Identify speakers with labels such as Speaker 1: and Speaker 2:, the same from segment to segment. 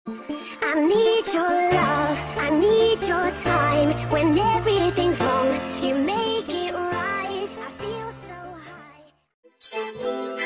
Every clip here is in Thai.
Speaker 1: I need your love, I need your time. When everything's wrong, you make it right. I feel so high. ฉัน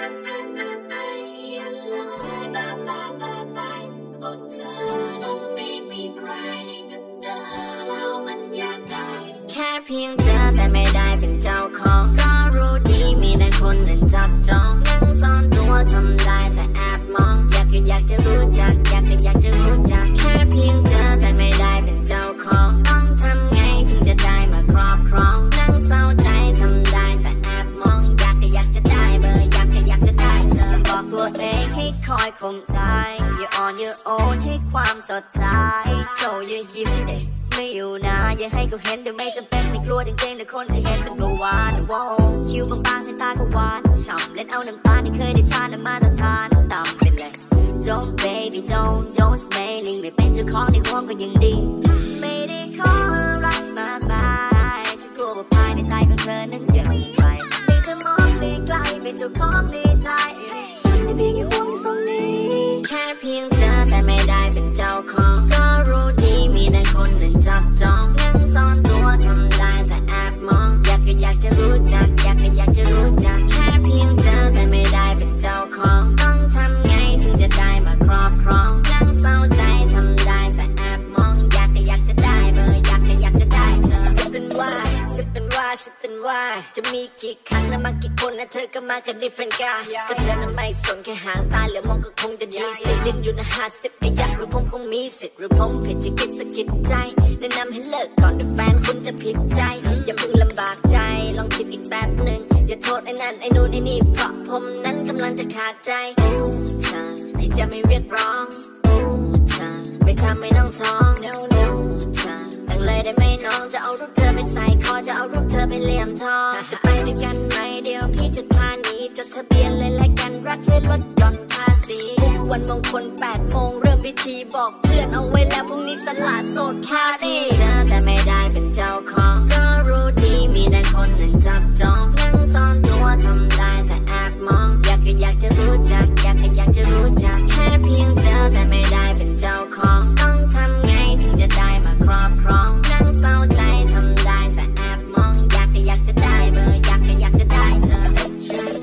Speaker 1: อย่าเลยโอ้เธอ don't make me cry กับเธอแล้วมันอยากได้แค่เพียงเจอแต่ไม่ได้เป็นเจ้าของก็รู้ดีมีแต่คนนั้นจับจองนั่งซ่อนตัวทำได้แต่แอบมองอยากจะรู้จักอยากจะรู้จักแค่เพียงเจอแต่ไม่ได้เป็นเจ้าของต้องทำไงถึงจะได้มาครอบครองนั่งเศร้าใจทำได้แต่แอบมองอยากจะได้เบอร์อยากจะได้เธอบอกตัวเองให้คอยคงใจ You're on your own ให้ความสดใสโชว์อย่ายิ้มเด็กไม่อยู่นะอย่าให้เขาเห็นเดี๋ยวไม่จำเป็นไม่กลัวจริงๆแต่คนจะเห็นเป็นเบาหวานว้าวคิ้วบางๆสายตาก็หวานฉ่ำเล่นเอาน้ำตาที่เคยได้ทานน้ำมาตรฐานต่ำเป็นเลย Don't baby don't smiling ไม่เป็นเจ้าของในห้องก็ยังดีไม่ได้ขอรักมากมายฉันกลัวว่าภายในใจของเธอนั้นยังมีใครไม่จะมองไกลๆเป็นเจ้าของในใจฉันได้เพียงแค่ห่วงตรงนี้แค่เพียงเจอแต่ไม่ได้เป็นเจ้าของก็รู้ดีมีแต่คนนั้นจับจองนั่งซ่อนตัวทำได้แต่แอบมองอยากจะรู้จักอยากจะรู้จักแค่เพียงเจอแต่ไม่ได้เป็นเจ้าของต้องทำไงถึงจะได้มาครอบครองนั่งเศร้าใจทำได้แต่แอบมองอยากจะได้เบอร์อยากจะได้เธอสิเป็นว่าจะมีกี่ครั้งและมากี่คนนะเธอก็มากัน different guy จะเธอนั้นไม่สนแค่หางตาเหลือมองก็คงจะดีสิลิ้นอยู่นะ50ไม่อยากหรือผมคงมีสิทธิ์หรือผมผิดที่คิดสะกิดใจแนะนำให้เลิกก่อนเดี๋ยวแฟนคุณจะผิดใจอย่าเพิ่งลำบากใจลองคิดอีกแบบหนึ่งอย่าโทษไอ้นั่นไอ้นู่นไอ้นี่เพราะผมนั้นกำลังจะขาดใจโอ้เธอพี่จะไม่เรียกร้องโอ้เธอไม่ทำให้น้องท้อง no เธอตั้งเลยได้ไหมน้องจะเอารูปเธอไปใส่คอจะเอารูปเธอไปเลี่ยมทองจะไปด้วยกันไหมเดี๋ยวพี่จะพาหนีจดทะเบียนเลยและกันรักช่วยลดหย่อนภาษีวันมงคล8 โมงเริ่มพิธีบอกเพื่อนเอาไว้แล้วพรุ่งนี้สละโสดคาดีเจอแต่ไม่ได้เป็นเจ้าของก็รู้ดีมีแต่คนนั้นจับจองนั่งซ่อนตัวทำได้แต่แอบมองอยากจะรู้จักอยากจะรู้จักแค่เพียงเจอแต่ไม่ได้เป็นเจ้าของต้องทำไงถึงจะได้มาครอบครองนั่งเศร้าใจทำได้แต่แอบมองอยากจะได้เบอร์อยากจะได้เธอฉัน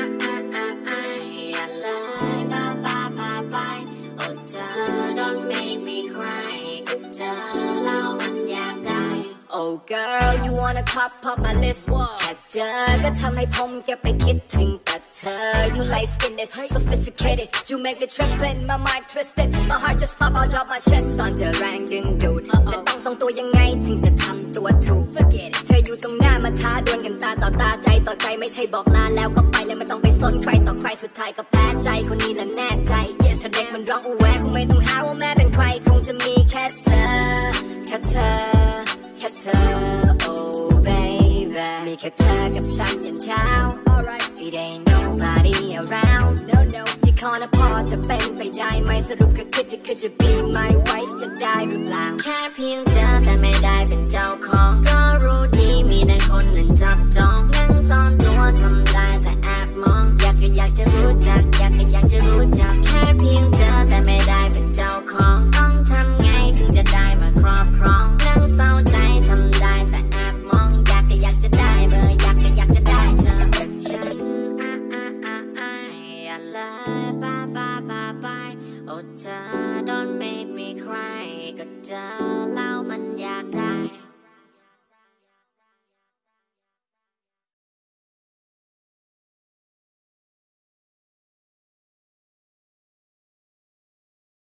Speaker 1: อย่าเลยบายโอ้เธอ don't make me cry กับเธอแล้วมันอยากได้ Oh girl you wanna top my list แค่เจอก็ทำให้ผมแกไปคิดถึงแต่เธอ You light skinned sophisticated You make me trippin' my mind twisted My heart just pop out of my chest ตอนเจอแรงดึงดูดจะต้องทรงตัวยังไงถึงจะทำตัวถูก Forget it เธออยู่ตรงหน้ามาท้าดวลกันตาต่อตาใจต่อใจไม่ใช่บอกลาแล้วก็ไปแล้วไม่ต้องไปสนใครต่อใครสุดท้ายก็แพ้ใจคนนี้แหละแน่ใจถ้าเด็กมันร้องอูแวคงไม่ต้องหาว่าแม่เป็นใครคงจะมีแค่เธอ oh baby มีแค่เธอกับฉันยันเช้า alright it ain't nobody around no ที่ขอนะพอจะเป็นไปได้ไหมสรุปก็คิดจะ be my wife จะได้หรือเปล่าแค่เพียงเจอแต่ไม่ได้เป็นเจ้าของก็รู้ดีมีแต่คนนั้นจับจองนั่งซ่อนตัวทำได้แต่แอบมองอยากจะรู้จักอยากจะรู้จักแค่เพียงเจอแต่ไม่ได้เป็นเจ้าของต้องทำไงถึงจะได้มาครอบครองนั่งเศร้าใจทำได้แต่แอบมองอยากจะได้เบอร์อยากจะได้เธอฉันอย่าเลยบายโอ้เธอ don't make me cry ก็เธอ